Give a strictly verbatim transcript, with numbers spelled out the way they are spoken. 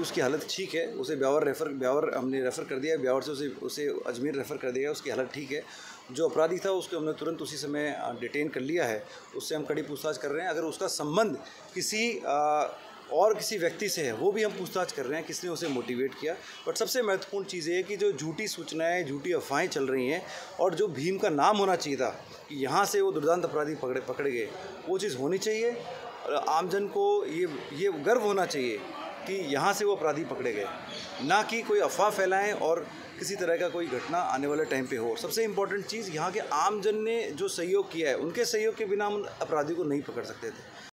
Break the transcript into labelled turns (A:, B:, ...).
A: उसकी हालत ठीक है, उसे ब्यावर रेफ़र ब्यावर हमने रेफ़र कर दिया है, ब्यावर से उसे उसे अजमेर रेफ़र कर दिया है, उसकी हालत ठीक है। जो अपराधी था उसको हमने तुरंत उसी समय डिटेन कर लिया है, उससे हम कड़ी पूछताछ कर रहे हैं। अगर उसका संबंध किसी आ, और किसी व्यक्ति से है, वो भी हम पूछताछ कर रहे हैं, किसने उसे मोटिवेट किया। बट सबसे महत्वपूर्ण चीज़ ये है कि जो झूठी सूचनाएं, झूठी अफवाहें चल रही हैं और जो भीम का नाम होना चाहिए था कि यहाँ से वो दुर्दांत अपराधी पकड़े पकड़े गए, वो चीज़ होनी चाहिए। और आमजन को ये ये गर्व होना चाहिए कि यहाँ से वो अपराधी पकड़े गए, ना कि कोई अफवाह फैलाएं और किसी तरह का कोई घटना आने वाले टाइम पे हो। सबसे इम्पोर्टेंट चीज़ यहाँ के आमजन ने जो सहयोग किया है, उनके सहयोग के बिना हम अपराधी को नहीं पकड़ सकते थे।